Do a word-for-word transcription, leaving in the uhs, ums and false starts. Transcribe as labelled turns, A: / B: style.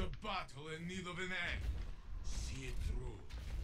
A: a battle in need of an end. See it through.